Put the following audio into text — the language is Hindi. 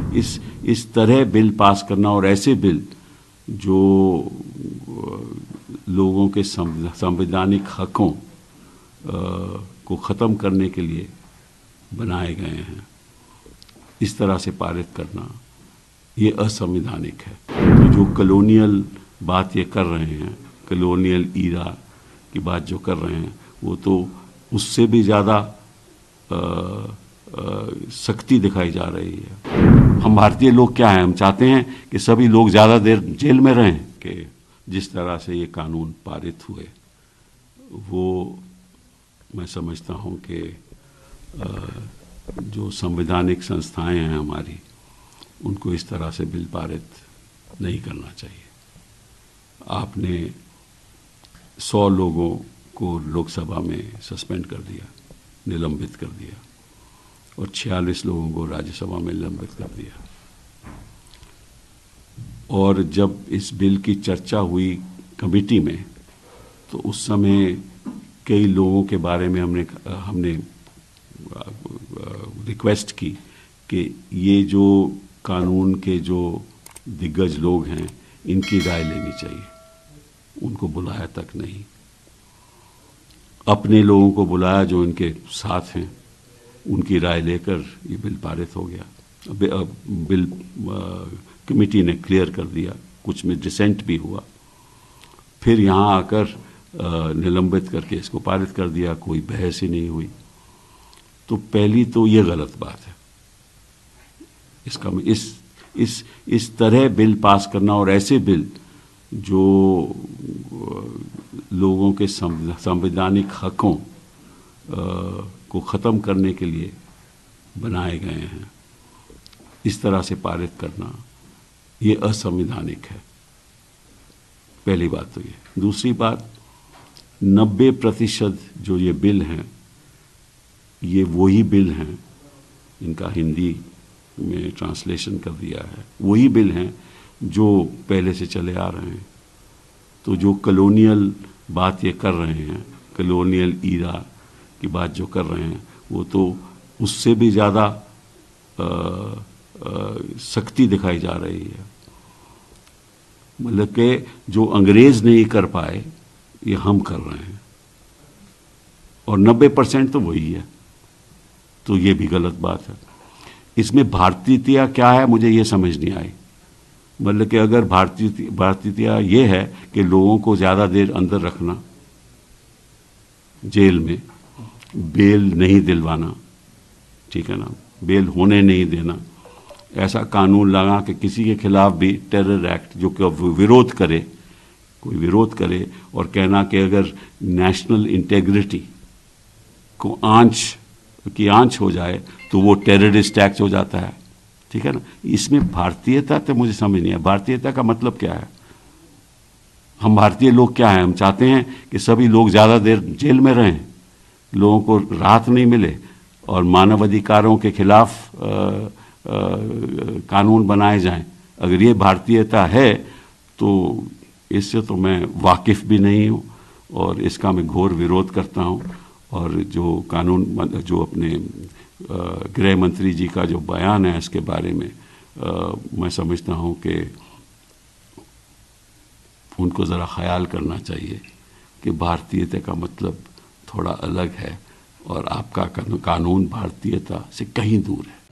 इस तरह बिल पास करना और ऐसे बिल जो लोगों के संवैधानिक हकों को ख़त्म करने के लिए बनाए गए हैं, इस तरह से पारित करना ये असंवैधानिक है। तो जो कॉलोनियल बात ये कर रहे हैं, कॉलोनियल ईरा की बात जो कर रहे हैं, वो तो उससे भी ज़्यादा सख्ती दिखाई जा रही है। हम भारतीय लोग क्या हैं, हम चाहते हैं कि सभी लोग ज़्यादा देर जेल में रहें। कि जिस तरह से ये कानून पारित हुए वो मैं समझता हूँ कि जो संवैधानिक संस्थाएं हैं हमारी, उनको इस तरह से बिल पारित नहीं करना चाहिए। आपने 100 लोगों को लोकसभा में सस्पेंड कर दिया, निलंबित कर दिया, और 46 लोगों को राज्यसभा में निलंबित कर दिया। और जब इस बिल की चर्चा हुई कमेटी में, तो उस समय कई लोगों के बारे में हमने रिक्वेस्ट की कि ये जो कानून के जो दिग्गज लोग हैं, इनकी राय लेनी चाहिए। उनको बुलाया तक नहीं, अपने लोगों को बुलाया जो इनके साथ हैं, उनकी राय लेकर ये बिल पारित हो गया। बिल कमेटी ने क्लियर कर दिया, कुछ में डिसेंट भी हुआ, फिर यहाँ आकर निलंबित करके इसको पारित कर दिया, कोई बहस ही नहीं हुई। तो पहली तो ये गलत बात है। इसका इस तरह बिल पास करना और ऐसे बिल जो लोगों के संवैधानिक हकों को ख़त्म करने के लिए बनाए गए हैं, इस तरह से पारित करना ये असंवैधानिक है। पहली बात तो ये। दूसरी बात, 90% जो ये बिल हैं, ये वही बिल हैं, इनका हिंदी में ट्रांसलेशन कर दिया है, वही बिल हैं जो पहले से चले आ रहे हैं। तो जो कॉलोनियल बात ये कर रहे हैं, कॉलोनियल ईरा की बात जो कर रहे हैं, वो तो उससे भी ज़्यादा सख्ती दिखाई जा रही है। मतलब कि जो अंग्रेज़ नहीं कर पाए, ये हम कर रहे हैं, और 90% तो वही है। तो ये भी गलत बात है। इसमें भारतीयता क्या है, मुझे ये समझ नहीं आई। मतलब कि अगर भारतीयता ये है कि लोगों को ज़्यादा देर अंदर रखना, जेल में बेल नहीं दिलवाना, ठीक है ना, बेल होने नहीं देना, ऐसा कानून लगा कि किसी के खिलाफ भी टेरर एक्ट जो कि विरोध करे, कोई विरोध करे और कहना कि अगर नेशनल इंटेग्रिटी को आंच हो जाए तो वो टेररिस्ट एक्ट हो जाता है, ठीक है ना। इसमें भारतीयता तो मुझे समझ नहीं है। भारतीयता का मतलब क्या है? हम भारतीय लोग क्या हैं, हम चाहते हैं कि सभी लोग ज़्यादा देर जेल में रहें, लोगों को राहत नहीं मिले और मानवाधिकारों के खिलाफ कानून बनाए जाएं। अगर ये भारतीयता है तो इससे तो मैं वाकिफ़ भी नहीं हूँ और इसका मैं घोर विरोध करता हूँ। और जो कानून, जो अपने गृह मंत्री जी का जो बयान है इसके बारे में, मैं समझता हूँ कि उनको ज़रा ख्याल करना चाहिए कि भारतीयता का मतलब थोड़ा अलग है और आपका कानून भारतीयता से कहीं दूर है।